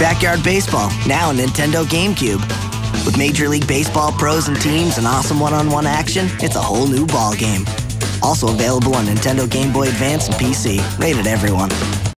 Backyard Baseball, now on Nintendo GameCube. With Major League Baseball pros and teams and awesome one-on-one action, it's a whole new ball game. Also available on Nintendo Game Boy Advance and PC. Rated everyone.